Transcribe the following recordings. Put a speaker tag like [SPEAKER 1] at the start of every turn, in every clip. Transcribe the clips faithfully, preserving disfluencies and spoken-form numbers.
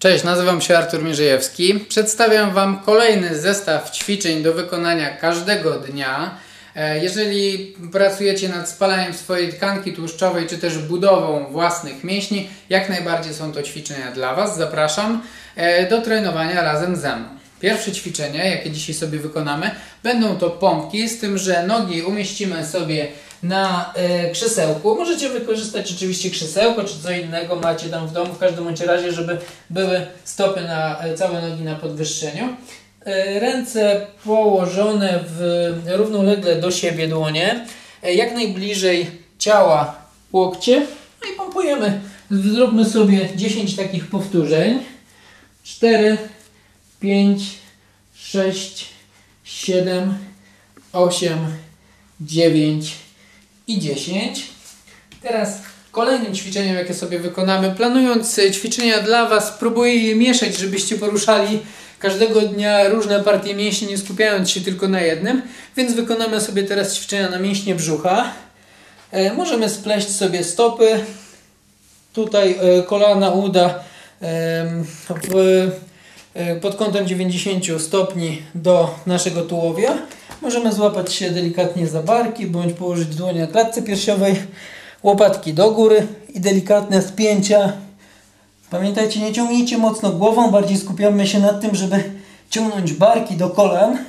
[SPEAKER 1] Cześć, nazywam się Artur Mierzejewski. Przedstawiam Wam kolejny zestaw ćwiczeń do wykonania każdego dnia. Jeżeli pracujecie nad spalaniem swojej tkanki tłuszczowej, czy też budową własnych mięśni, jak najbardziej są to ćwiczenia dla Was. Zapraszam do trenowania razem ze mną. Pierwsze ćwiczenie, jakie dzisiaj sobie wykonamy, będą to pompki, z tym, że nogi umieścimy sobie na y, krzesełku. Możecie wykorzystać oczywiście krzesełko, czy co innego macie tam w domu, w każdym bądź razie, żeby były stopy na y, całe nogi na podwyższeniu. Y, ręce położone w równolegle do siebie dłonie, y, jak najbliżej ciała łokcie. No i pompujemy. Zróbmy sobie dziesięć takich powtórzeń. cztery, pięć, sześć, siedem, osiem, dziewięć i dziesięć. Teraz kolejnym ćwiczeniem, jakie sobie wykonamy, planując ćwiczenia dla Was, próbuję je mieszać, żebyście poruszali każdego dnia różne partie mięśni, nie skupiając się tylko na jednym, więc wykonamy sobie teraz ćwiczenia na mięśnie brzucha. E, możemy spleść sobie stopy, tutaj e, kolana, uda e, w pod kątem dziewięćdziesiąt stopni do naszego tułowia. Możemy złapać się delikatnie za barki, bądź położyć dłonie na klatce piersiowej, łopatki do góry i delikatne spięcia. Pamiętajcie, nie ciągnijcie mocno głową, bardziej skupiamy się nad tym, żeby ciągnąć barki do kolan.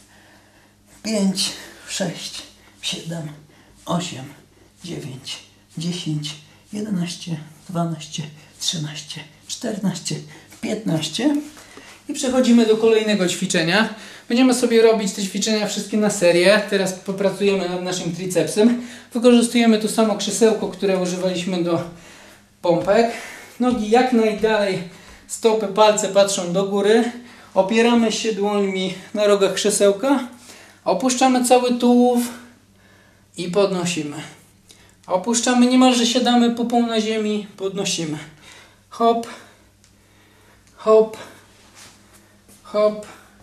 [SPEAKER 1] pięć, sześć, siedem, osiem, dziewięć, dziesięć, jedenaście, dwanaście, trzynaście, czternaście, piętnaście. I przechodzimy do kolejnego ćwiczenia. Będziemy sobie robić te ćwiczenia wszystkie na serię. Teraz popracujemy nad naszym tricepsem. Wykorzystujemy to samo krzesełko, które używaliśmy do pompek. Nogi jak najdalej, stopy, palce patrzą do góry. Opieramy się dłońmi na rogach krzesełka. Opuszczamy cały tułów i podnosimy. Opuszczamy, niemalże siadamy pupą na ziemi, podnosimy. Hop, hop, hop.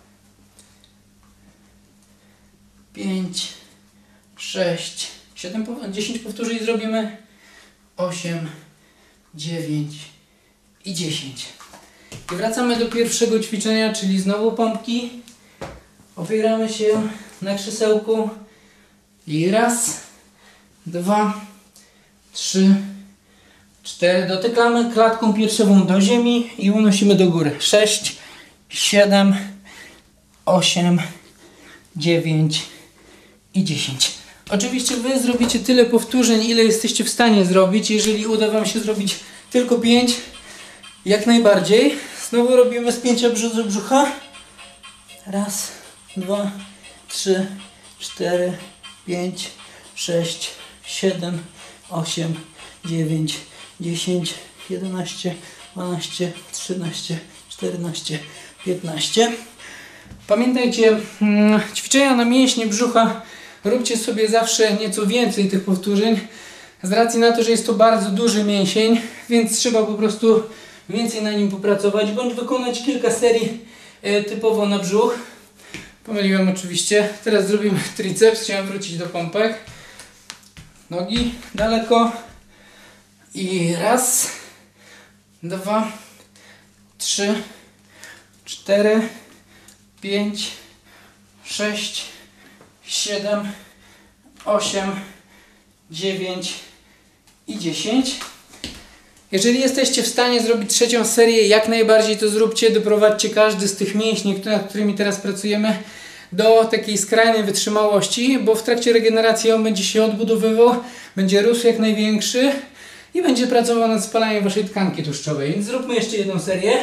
[SPEAKER 1] pięć, sześć, siedem, dziesięć powtórzeń zrobimy. osiem, dziewięć i dziesięć. I wracamy do pierwszego ćwiczenia, czyli znowu pompki. Opieramy się na krzesełku. I raz, dwa, trzy, cztery. Dotykamy klatką piersiową do ziemi i unosimy do góry. sześć, siedem, osiem, dziewięć i dziesięć. Oczywiście Wy zrobicie tyle powtórzeń, ile jesteście w stanie zrobić. Jeżeli uda Wam się zrobić tylko pięć, jak najbardziej. Znowu robimy spięcia brzucha. Raz, dwa, trzy, cztery, pięć, sześć, siedem, osiem, dziewięć, dziesięć, jedenaście, dwanaście, trzynaście, czternaście, piętnaście. Pamiętajcie, ćwiczenia na mięśnie brzucha róbcie sobie zawsze nieco więcej tych powtórzeń, z racji na to, że jest to bardzo duży mięsień, więc trzeba po prostu więcej na nim popracować, bądź wykonać kilka serii typowo na brzuch. Pomyliłem oczywiście. Teraz zrobimy triceps. Chciałem wrócić do pompek. Nogi daleko. I raz, dwa, trzy, cztery, pięć, sześć, siedem, osiem, dziewięć i dziesięć. Jeżeli jesteście w stanie zrobić trzecią serię, jak najbardziej to zróbcie. Doprowadźcie każdy z tych mięśni, nad którymi teraz pracujemy, do takiej skrajnej wytrzymałości, bo w trakcie regeneracji on będzie się odbudowywał, będzie rósł jak największy i będzie pracował nad spalaniem waszej tkanki tłuszczowej. Więc zróbmy jeszcze jedną serię.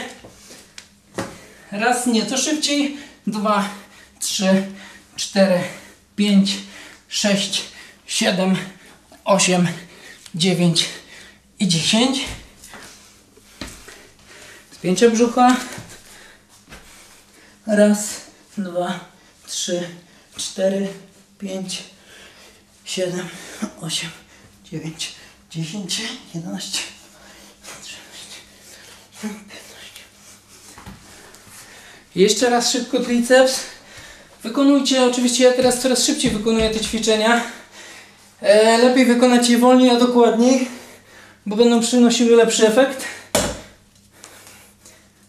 [SPEAKER 1] Raz, nieco szybciej. Dwa, trzy, cztery, pięć, sześć, siedem, osiem, dziewięć i dziesięć. Spięcie brzucha. Raz, dwa, trzy, cztery, pięć, siedem, osiem, dziewięć, dziesięć, jedenaście, trzynaście, piętnaście. Jeszcze raz szybko triceps. Wykonujcie, oczywiście ja teraz coraz szybciej wykonuję te ćwiczenia. E, lepiej wykonać je wolniej, a dokładniej, bo będą przynosiły lepszy efekt.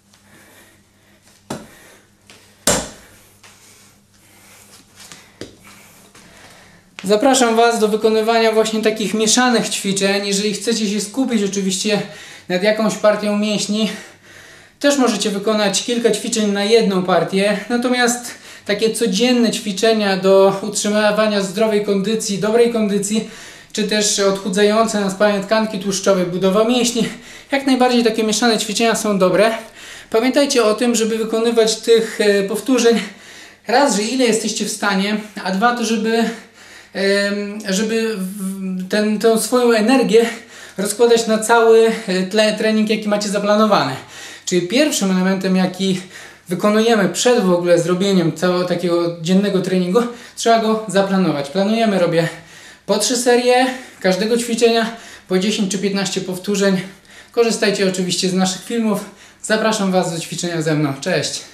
[SPEAKER 1] Zapraszam Was do wykonywania właśnie takich mieszanych ćwiczeń. Jeżeli chcecie się skupić oczywiście nad jakąś partią mięśni, też możecie wykonać kilka ćwiczeń na jedną partię. Natomiast takie codzienne ćwiczenia do utrzymywania zdrowej kondycji, dobrej kondycji, czy też odchudzające na spalanie tkanki tłuszczowej, budowa mięśni, jak najbardziej takie mieszane ćwiczenia są dobre. Pamiętajcie o tym, żeby wykonywać tych powtórzeń raz, że ile jesteście w stanie, a dwa to, żeby, żeby ten, tę swoją energię rozkładać na cały tle, trening, jaki macie zaplanowany. Czyli pierwszym elementem, jaki wykonujemy przed w ogóle zrobieniem całego takiego dziennego treningu, trzeba go zaplanować. Planujemy, robię po trzy serie każdego ćwiczenia, po dziesięć czy piętnaście powtórzeń. Korzystajcie oczywiście z naszych filmów. Zapraszam Was do ćwiczenia ze mną. Cześć!